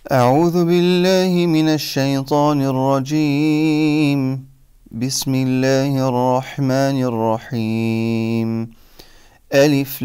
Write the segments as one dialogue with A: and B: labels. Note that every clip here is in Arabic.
A: أعوذ بالله من الشيطان الرجيم. بسم الله الرحمن الرحيم. ألف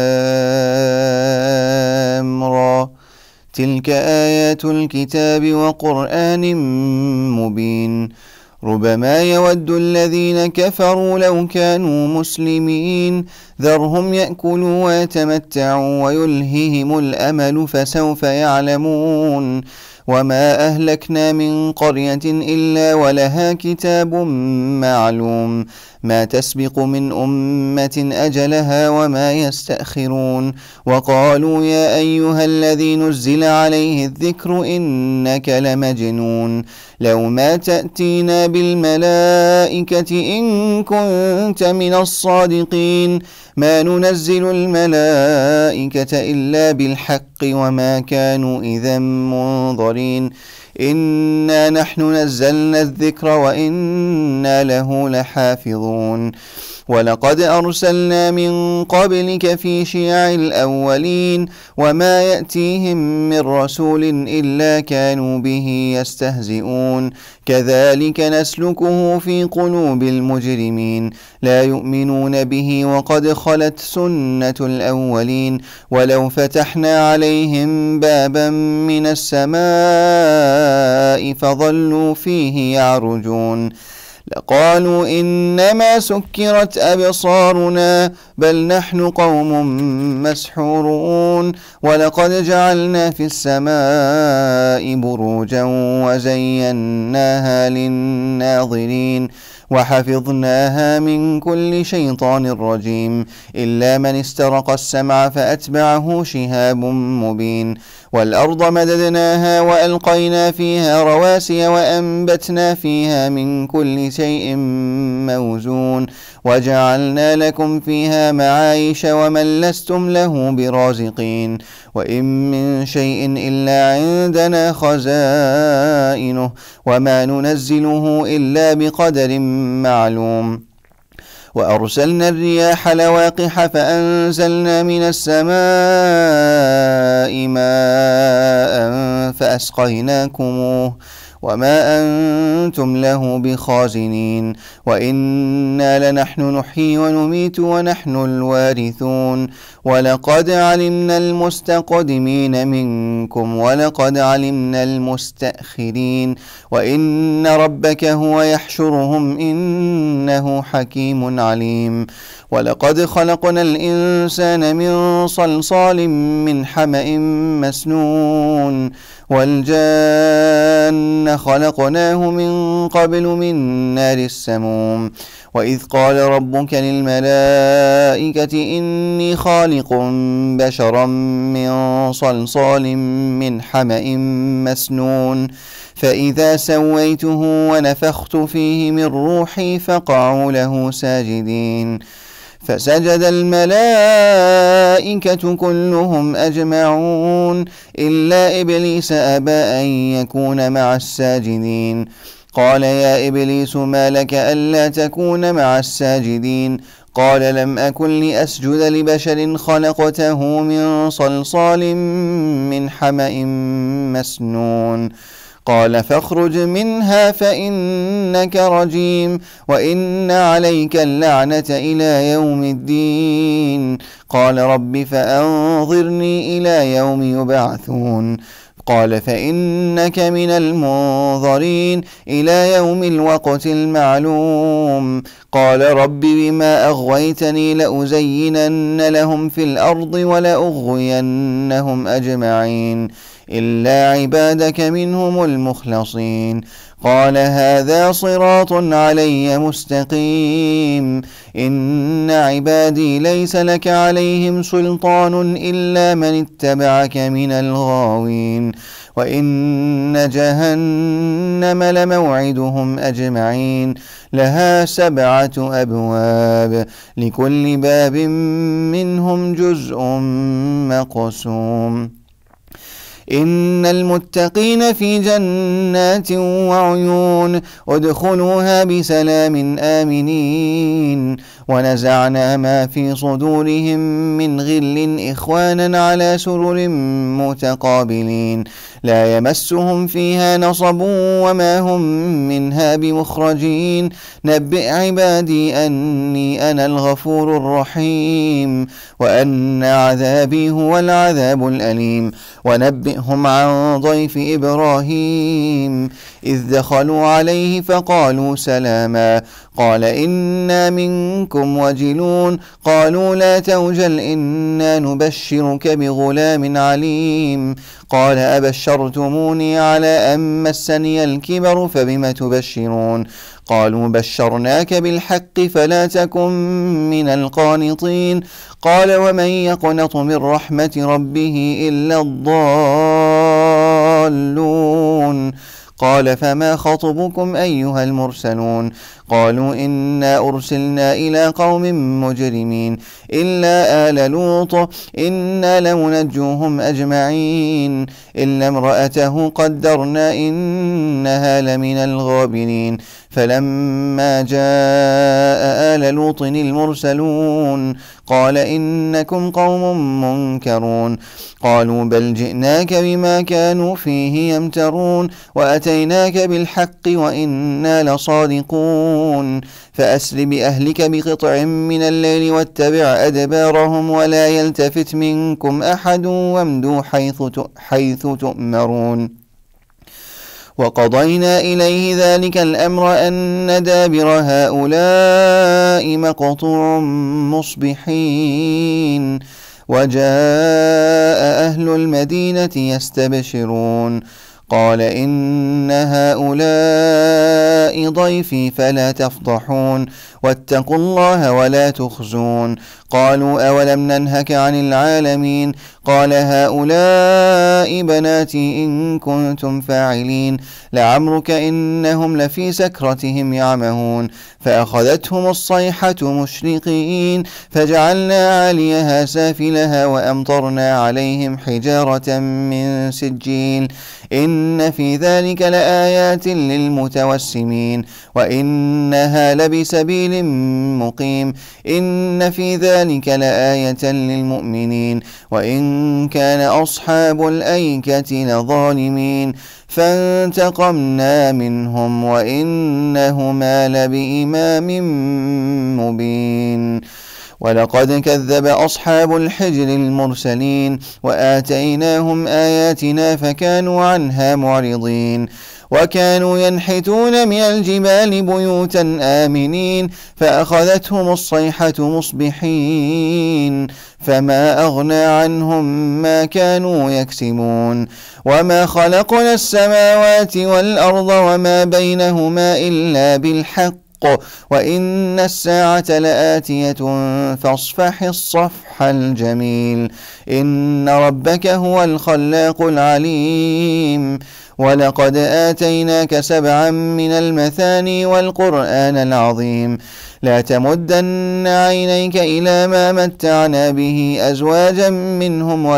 A: لام را، تلك آيات الكتاب وقرآن مبين. ربما يود الذين كفروا لو كانوا مسلمين، ذرهم يأكلوا ويتمتعوا ويلههم الأمل فسوف يعلمون. وما أهلكنا من قرية إلا ولها كتاب معلوم، ما تسبق من أمة أجلها وما يستأخرون. وقالوا يا أيها الذي نزل عليه الذكر إنك لمجنون، لو ما تأتينا بالملائكة إن كنت من الصادقين، ما ننزل الملائكة إلا بالحق وما كانوا إذا منظرين. إنا نحن نزلنا الذكر وإنا له لحافظون. ولقد أرسلنا من قبلك في شيع الأولين، وما يأتيهم من رسول إلا كانوا به يستهزئون. كذلك نسلكه في قلوب المجرمين، لا يؤمنون به وقد خلت سنة الأولين. ولو فتحنا عليهم بابا من السماء فظلوا فيه يعرجون، لقالوا إنما سكرت أبصارنا بل نحن قوم مسحورون. ولقد جعلنا في السماء بروجا وزيناها للناظرين، وحفظناها من كل شيطان رجيم، إلا من استرق السمع فأتبعه شهاب مبين. والأرض مددناها وألقينا فيها رواسي وأنبتنا فيها من كل شيء موزون، وجعلنا لكم فيها معايش ومن لستم له برازقين. وإن من شيء إلا عندنا خزائنه وما ننزله إلا بقدر معلوم. وأرسلنا الرياح لواقح فأنزلنا من السماء ماء فأسقيناكموه وما أنتم له بخازنين. وإنا لنحن نحيي ونميت ونحن الوارثون. ولقد علمنا المستقدمين منكم ولقد علمنا المستأخرين، وإن ربك هو يحشرهم إنه حكيم عليم. ولقد خلقنا الإنسان من صلصال من حمأ مسنون، والجان خلقناه من قبل من نار السموم. وإذ قال ربك للملائكة إني خالق بشرا من صلصال من حمأ مسنون، فإذا سويته ونفخت فيه من روحي فقعوا له ساجدين. فسجد الملائكة كلهم أجمعون إلا إبليس أبى أن يكون مع الساجدين. قال يا إبليس ما لك ألا تكون مع الساجدين؟ قال لم أكن لأسجد لبشر خلقته من صلصال من حمأ مسنون. قال فاخرج منها فإنك رجيم وإن عليك اللعنة إلى يوم الدين. قال رب فأنظرني إلى يوم يبعثون. قال فإنك من المنظرين إلى يوم الوقت المعلوم. قال رب بما أغويتني لأزينن لهم في الأرض ولأغوينهم أجمعين إلا عبادك منهم المخلصين. قال هذا صراط علي مستقيم. إن عبادي ليس لك عليهم سلطان إلا من اتبعك من الغاوين. وإن جهنم لموعدهم أجمعين، لها 7 أبواب لكل باب منهم جزء مقسوم. إن المتقين في جنات وعيون ادخلوها بسلام آمنين ونزعنا ما في صدورهم من غل إخوانا على سرر متقابلين لا يمسهم فيها نصب وما هم منها بمخرجين نبئ عبادي أني أنا الغفور الرحيم وأن عذابي هو العذاب الأليم ونبئهم عن ضيف إبراهيم إذ دخلوا عليه فقالوا سلاما قال إنا منكم وجلون قالوا لا توجل إنا نبشرك بغلام عليم قال أبشرتموني على أن مسني الكبر فبم تبشرون قالوا بشرناك بالحق فلا تكن من القانطين قال ومن يقنط من رحمة ربه إلا الضالون قال فما خطبكم أيها المرسلون قالوا إنا أرسلنا إلى قوم مجرمين إلا آل لوط إنا لمنجوهم أجمعين إلا امرأته قدرنا إنها لمن الغابرين فلما جاء آل لوط المرسلون قال إنكم قوم منكرون قالوا بل جئناك بما كانوا فيه يمترون وأتيناك بالحق وإنا لصادقون فأسر بأهلك بقطع من الليل واتبع أدبارهم ولا يلتفت منكم أحد وامدوا حيث تؤمرون وقضينا إليه ذلك الأمر أن دابر هؤلاء مقطوع مصبحين وجاء أهل المدينة يستبشرون قال إن هؤلاء ضيفي فلا تفضحون واتقوا الله ولا تخزون قالوا أولم ننهك عن العالمين قال هؤلاء بناتي إن كنتم فاعلين لعمرك إنهم لفي سكرتهم يعمهون فأخذتهم الصيحة مشرقين فجعلنا عاليها سافلها وأمطرنا عليهم حجارة من سجيل إن في ذلك لآيات للمتوسمين وإنها لبسبيل مقيم إن في ذلك لآية للمؤمنين وإن كان أصحاب الأيكة لظالمين فانتقمنا منهم وإنهما لبإمام مبين ولقد كذب أصحاب الحجر المرسلين وآتيناهم آياتنا فكانوا عنها معرضين وكانوا ينحتون من الجبال بيوتا آمنين فأخذتهم الصيحة مصبحين فما أغنى عنهم ما كانوا يكسبون وما خلقنا السماوات والأرض وما بينهما إلا بالحق وإن الساعة لآتية فاصفح الصفح الجميل إن ربك هو الخلاق العليم ولقد آتيناك 7 من المثاني والقرآن العظيم لا تمدن عينيك إلى ما متعنا به أزواجا منهم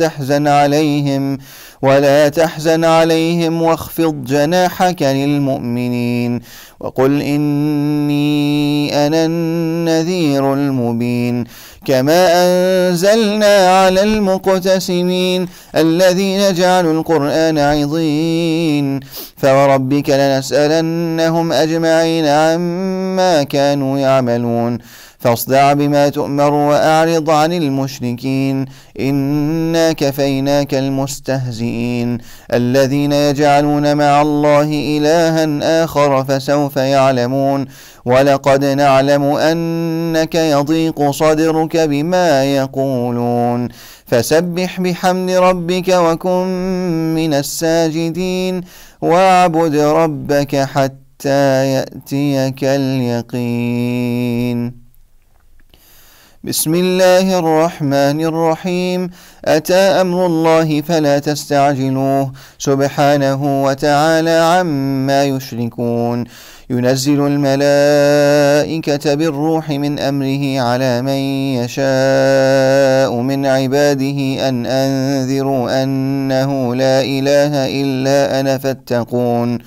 A: ولا تحزن عليهم واخفض جناحك للمؤمنين وقل إني أنا النذير المبين كما أنزلنا على المقتسمين الذين جعلوا القرآن عضين فوربك لنسألنهم أجمعين عما كانوا يعملون فاصدع بما تؤمر وأعرض عن المشركين إنا كفيناك المستهزئين الذين يجعلون مع الله إلها آخر فسوف يعلمون ولقد نعلم أنك يضيق صدرك بما يقولون فسبح بحمد ربك وكن من الساجدين واعبد ربك حتى يأتيك اليقين. بسم الله الرحمن الرحيم. أتى أمر الله فلا تستعجلوه سبحانه وتعالى عما يشركون. ينزل الملائكة بالروح من أمره على من يشاء من عباده أن أنذروا أنه لا إله إلا أنا فاتقون.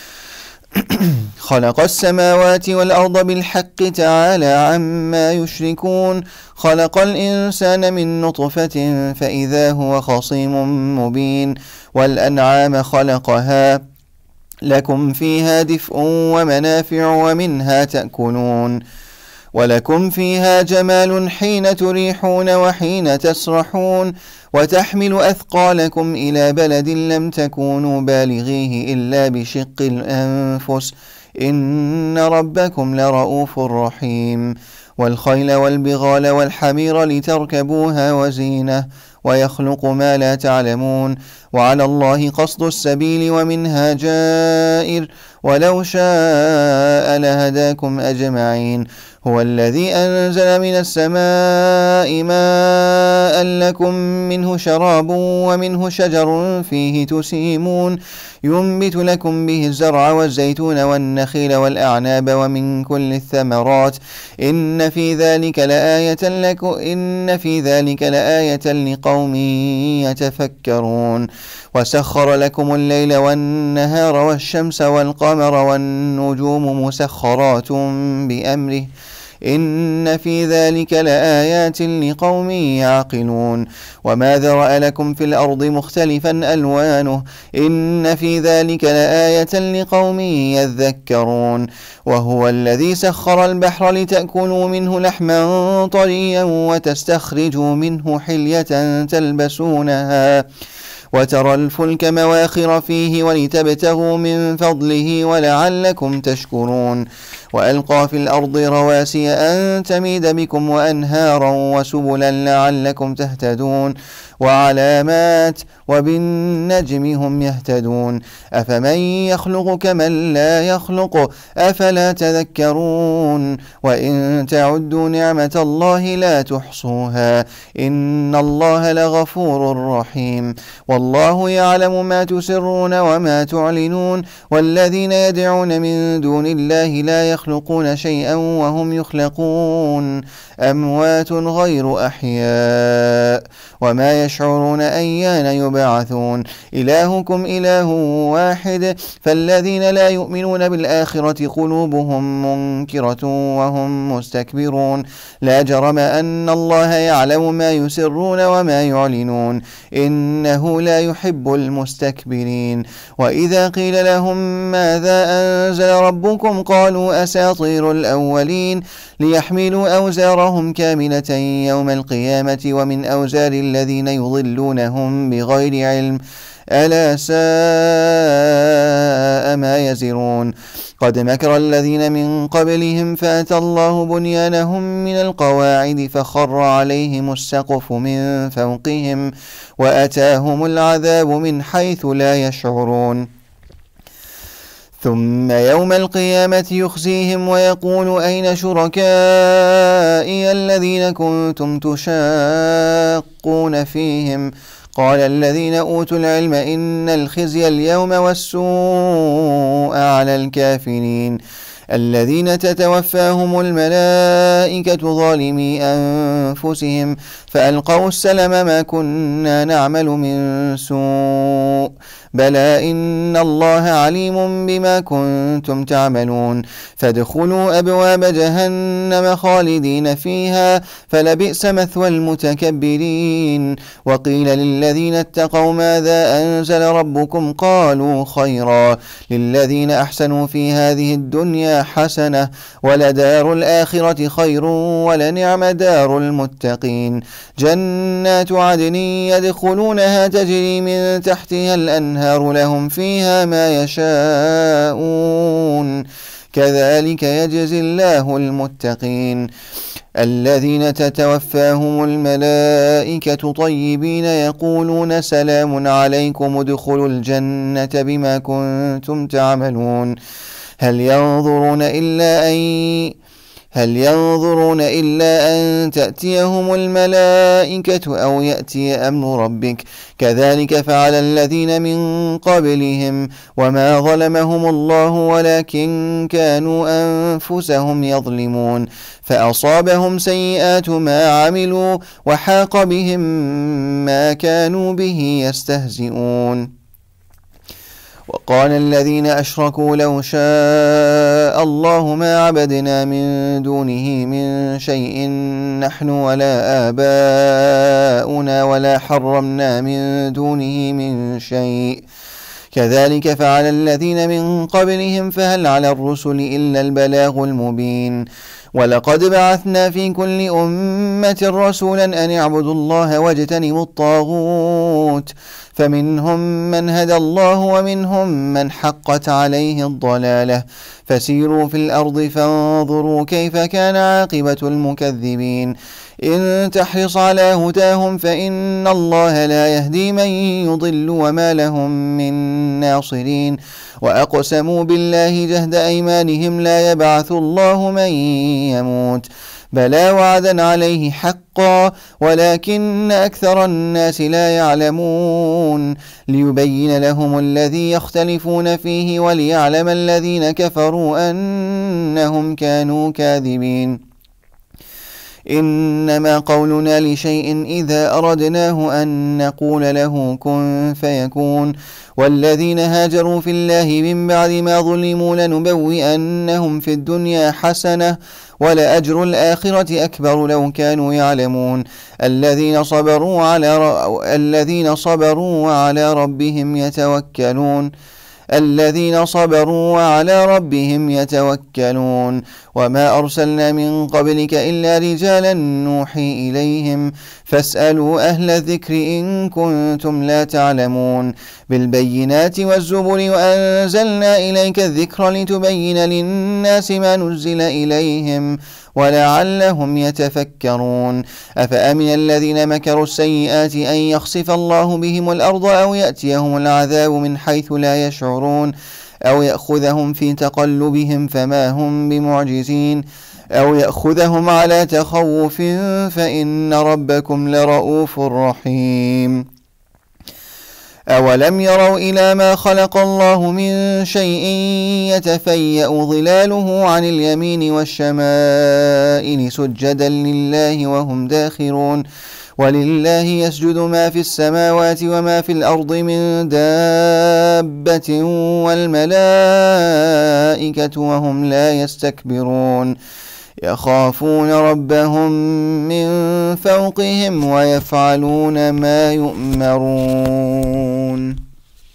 A: خلق السماوات والأرض بالحق تعالى عما يشركون. خلق الإنسان من نطفة فإذا هو خصيم مبين. والأنعام خلقها لكم فيها دفء ومنافع ومنها تأكلون. ولكم فيها جمال حين تريحون وحين تسرحون. وتحمل أثقالكم إلى بلد لم تكونوا بالغيه إلا بشق الأنفس إن ربكم لرؤوف رحيم. والخيل والبغال والحمير لتركبوها وزينة ويخلق ما لا تعلمون. وعلى الله قصد السبيل ومنها جائر ولو شاء لهداكم أجمعين. هو الذي أنزل من السماء ماء لكم منه شراب ومنه شجر فيه تسيمون. ينبت لكم به الزرع والزيتون والنخيل والأعناب ومن كل الثمرات إن في ذلك لآية لقوم يتفكرون. وسخر لكم الليل والنهار والشمس والقمر والنجوم مسخرات بأمره إن في ذلك لآيات لقوم يعقلون. وما ذرأ لكم في الأرض مختلفا ألوانه إن في ذلك لآية لقوم يذكرون. وهو الذي سخر البحر لتأكلوا منه لحما طريا وتستخرجوا منه حلية تلبسونها وترى الفلك مواخر فيه ولتبتغوا من فضله ولعلكم تشكرون. وألقى في الأرض رواسي أن تميد بكم وأنهارا وسبلا لعلكم تهتدون. وعلامات وبالنجم هم يهتدون. أفمن يخلق كمن لا يخلق أفلا تذكرون. وإن تعدوا نعمة الله لا تحصوها إن الله لغفور رحيم. والله يعلم ما تسرون وما تعلنون. والذين يدعون من دون الله لا يخلقون شيئا وهم يخلقون أموات غير أحياء وما يشعرون أيان يبعثون. إلهكم إله واحد فالذين لا يؤمنون بالآخرة قلوبهم منكرة وهم مستكبرون. لا جرم أن الله يعلم ما يسرون وما يعلنون إنه لا يحب المستكبرين. وإذا قيل لهم ماذا أنزل ربكم قالوا أساطير الأولين ليحملوا أوزارهم كاملة يوم القيامة ومن أوزار الذين يضلونهم بغير علم ألا ساء ما يزرون. قد مكر الذين من قبلهم فأتى الله بنيانهم من القواعد فخر عليهم السقف من فوقهم وأتاهم العذاب من حيث لا يشعرون. ثم يوم القيامة يخزيهم ويقول أين شركائي الذين كنتم تشاقون فيهم قال الذين أوتوا العلم إن الخزي اليوم والسوء على الكافرين الذين تتوفاهم الملائكة ظالمي أنفسهم فألقوا السلم ما كنا نعمل من سوء بلى إن الله عليم بما كنتم تعملون. فادخلوا أبواب جهنم خالدين فيها فلبئس مثوى المتكبرين. وقيل للذين اتقوا ماذا أنزل ربكم قالوا خيرا للذين أحسنوا في هذه الدنيا حسنة ولدار الآخرة خير ولنعم دار المتقين. جنات عدن يدخلونها تجري من تحتها الأنهار لهم فيها ما يشاءون كذلك يجزي الله المتقين. الذين تتوفاهم الملائكة طيبين يقولون سلام عليكم ادخلوا الجنة بما كنتم تعملون. هل هل ينظرون إلا أن تأتيهم الملائكة أو يأتي أمر ربك كذلك فعل الذين من قبلهم وما ظلمهم الله ولكن كانوا أنفسهم يظلمون فأصابهم سيئات ما عملوا وحاق بهم ما كانوا به يستهزئون. وقال الذين أشركوا لو شاء الله ما عبدنا من دونه من شيء نحن ولا آباؤنا ولا حرمنا من دونه من شيء كذلك فعل الذين من قبلهم فهل على الرسل إلا البلاغ المبين. ولقد بعثنا في كل أمة رسولا أن اعبدوا الله واجتنبوا الطاغوت فمنهم من هدى الله ومنهم من حقت عليه الضلالة فسيروا في الأرض فانظروا كيف كان عاقبة المكذبين. إن تحرص على هداهم فإن الله لا يهدي من يضل وما لهم من ناصرين. وأقسموا بالله جهد أيمانهم لا يبعث الله من يموت بلى وعدا عليه حقا ولكن أكثر الناس لا يعلمون ليبين لهم الذي يختلفون فيه وليعلم الذين كفروا أنهم كانوا كاذبين. إنما قولنا لشيء إذا أردناه أن نقول له كن فيكون. والذين هاجروا في الله من بعد ما ظلموا لنبوئنهم في الدنيا حسنة ولأجر الآخرة أكبر لو كانوا يعلمون. الذين صبروا وعلى ربهم يتوكلون وما أرسلنا من قبلك إلا رجالا نوحي إليهم فاسألوا أهل الذكر إن كنتم لا تعلمون. بالبينات والزبر وأنزلنا إليك الذكر لتبين للناس ما نزل إليهم ولعلهم يتفكرون. أفأمن الذين مكروا السيئات أن يخسف الله بهم الأرض أو يأتيهم العذاب من حيث لا يشعرون أو يأخذهم في تقلبهم فما هم بمعجزين أو يأخذهم على تخوف فإن ربكم لرؤوف رحيم. أولم يروا إلى ما خلق الله من شيء يتفيأ ظلاله عن اليمين والشمائل سجدا لله وهم داخرون. ولله يسجد ما في السماوات وما في الأرض من دابة والملائكة وهم لا يستكبرون يخافون ربهم من فوقهم ويفعلون ما يؤمرون.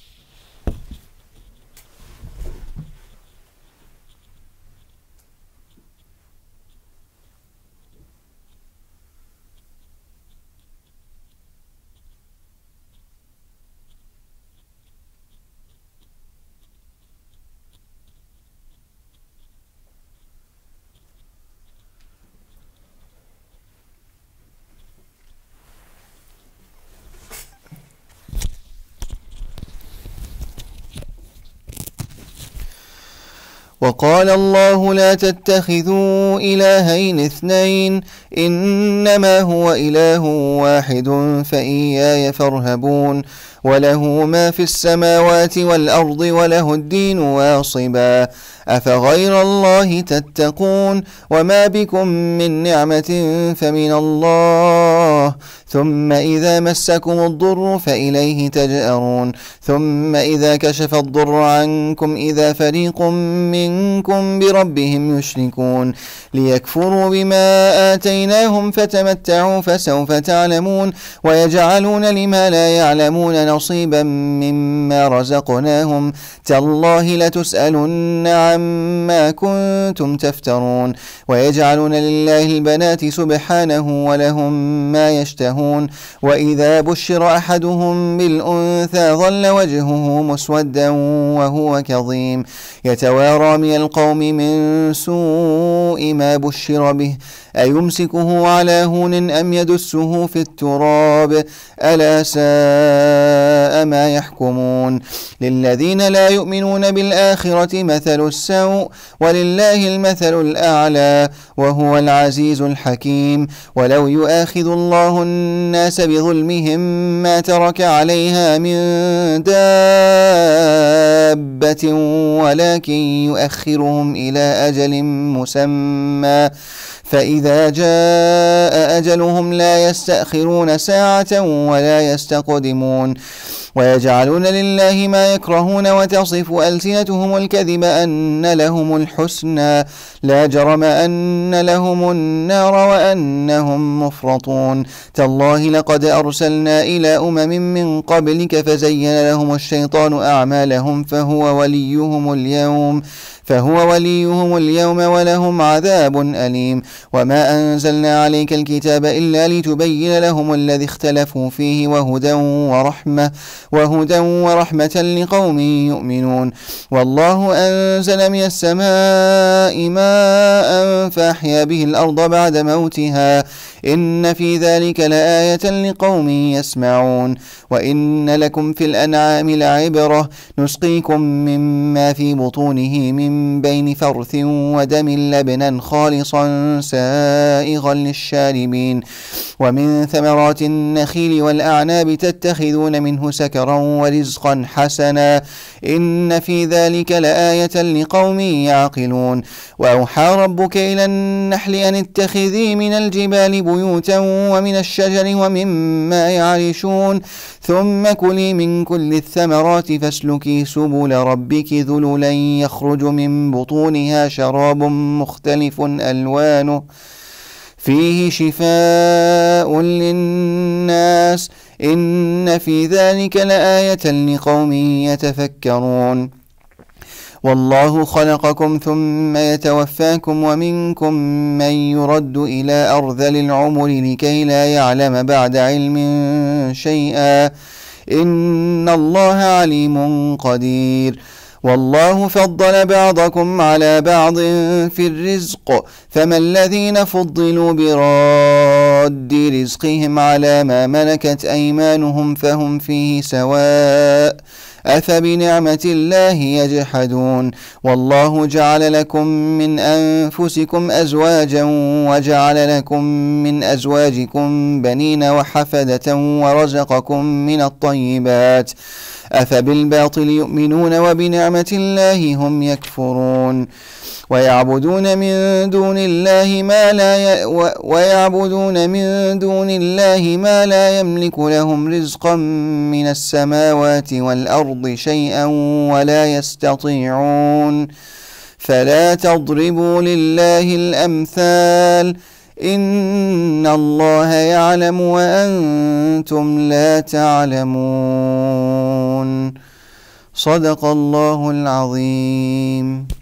A: وقال الله لا تتخذوا إلهين اثنين إنما هو إله واحد فإياي فارهبون. وله ما في السماوات والأرض وله الدين واصبا أفغير الله تتقون. وما بكم من نعمة فمن الله ثم إذا مسكم الضر فإليه تجأرون. ثم إذا كشف الضر عنكم إذا فريق منكم بربهم يشركون ليكفروا بما آتيناهم فتمتعوا فسوف تعلمون. ويجعلون لما لا يعلمون نصيبا مما رزقناهم تالله لتسألن عما كنتم تفترون. ويجعلون لله البنات سبحانه ولهم ما يشتهون. وإذا بشر أحدهم بالأنثى ظل وجهه مسودا وهو كظيم يتوارى من القوم من سوء ما بشر به أيمسكه على هون أم يدسه في التراب ألا ساء ما يحكمون للذين لا يؤمنون بالآخرة مثل السوء ولله المثل الأعلى وهو العزيز الحكيم ولو يؤاخذ الله الناس بظلمهم ما ترك عليها من دابة ولكن يؤخرهم إلى أجل مسمى فإذا جاء أجلهم لا يستأخرون ساعة ولا يستقدمون ويجعلون لله ما يكرهون وتصف ألسنتهم الكذب أن لهم الحسنى لا جرم أن لهم النار وأنهم مفرطون تالله لقد أرسلنا إلى أمم من قبلك فزين لهم الشيطان أعمالهم فهو وليهم اليوم ولهم عذاب أليم وما أنزلنا عليك الكتاب إلا لتبين لهم الذي اختلفوا فيه وهدى ورحمة لقوم يؤمنون والله أنزل من السماء ماء فأحيا به الأرض بعد موتها إن في ذلك لآية لقوم يسمعون وإن لكم في الأنعام لعبرة نسقيكم مما في بطونه من بين فرث ودم لبنا خالصا سائغا للشاربين ومن ثمرات النخيل والأعناب تتخذون منه سكرا ورزقا حسنا إن في ذلك لآية لقوم يعقلون وأوحى ربك إلى النحل أن اتخذي من الجبال بيوتا ومن الشجر ومما يعرشون ثم كلي من كل الثمرات فاسلكي سبل ربك ذللا يخرج من بطونها شراب مختلف ألوانه فيه شفاء للناس إن في ذلك لآية لقوم يتفكرون والله خلقكم ثم يتوفاكم ومنكم من يرد إلى أرذل العمر لكي لا يعلم بعد علم شيئا إن الله عليم قدير والله فضل بعضكم على بعض في الرزق فما الذين فضلوا براد رزقهم على ما ملكت أيمانهم فهم فيه سواء أفبنعمة الله يجحدون والله جعل لكم من أنفسكم أزواجا وجعل لكم من أزواجكم بنين وحفدة ورزقكم من الطيبات أفبالباطل يؤمنون وبنعمة الله هم يكفرون ويعبدون من دون الله ما لا يملك لهم رزقا من السماوات والأرض شيئا ولا يستطيعون فلا تضربوا لله الأمثال إن الله يعلم وأنتم لا تعلمون صدق الله العظيم.